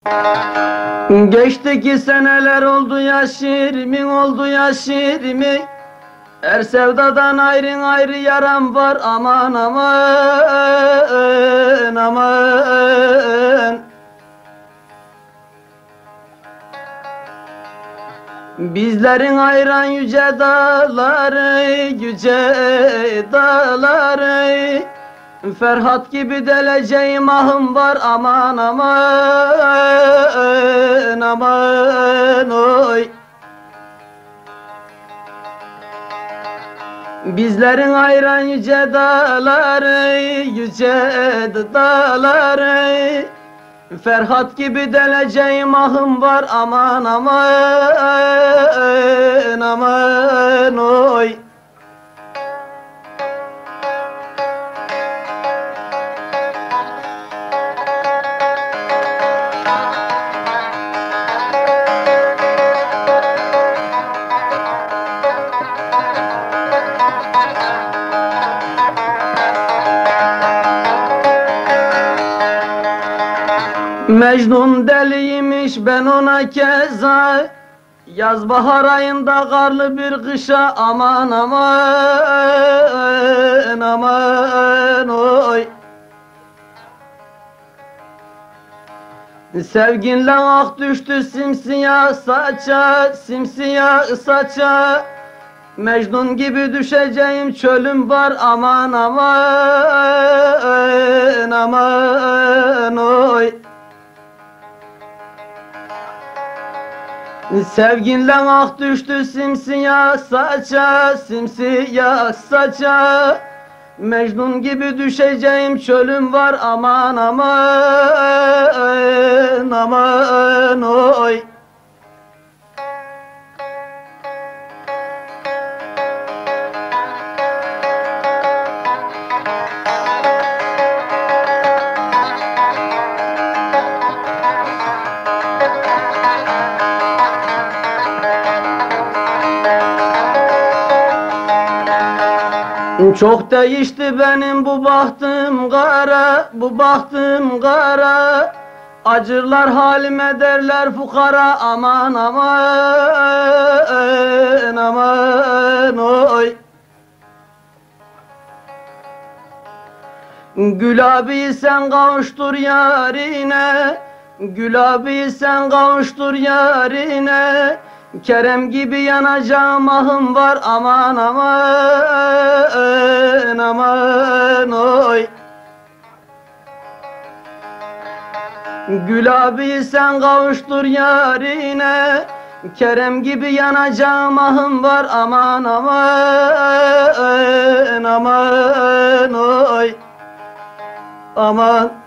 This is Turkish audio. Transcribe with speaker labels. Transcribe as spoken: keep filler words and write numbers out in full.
Speaker 1: Geçti ki seneler oldu yaş yirmi, oldu yaş yirmi. Her sevdadan ayrı ayrı yaram var, aman aman aman. Bizlerin ayıran yüce dağları, yüce dağları. Ferhat gibi deleceğim ahım var, aman aman aman oy. Bizlerin ayıran yüce dağları, yüce dağları. Ferhat gibi deleceğim ahım var, aman aman aman oy. Mecnun deliymiş, ben ona keza. Yaz bahar ayında karlı bir kışa, aman aman aman oy. Sevginle ak düştü simsiyah saça, simsiyah saça. Mecnun gibi düşeceğim, çölüm var, aman aman aman oy. Sevginle ak düştü simsiyah saça, simsiyah saça. Mecnun gibi düşeceğim, çölüm var, aman aman aman oy. Çok değişti benim bu bahtım kara, bu bahtım kara. Acırlar halime derler fukara, aman aman aman oy. Gül abi sen kavuştur yarine, gül abi sen kavuştur yarine. Kerem gibi yanacağım ahım var, aman aman aman oy. Gül abi sen kavuştur yarine. Kerem gibi yanacağım ahım var, aman aman aman oy. Aman.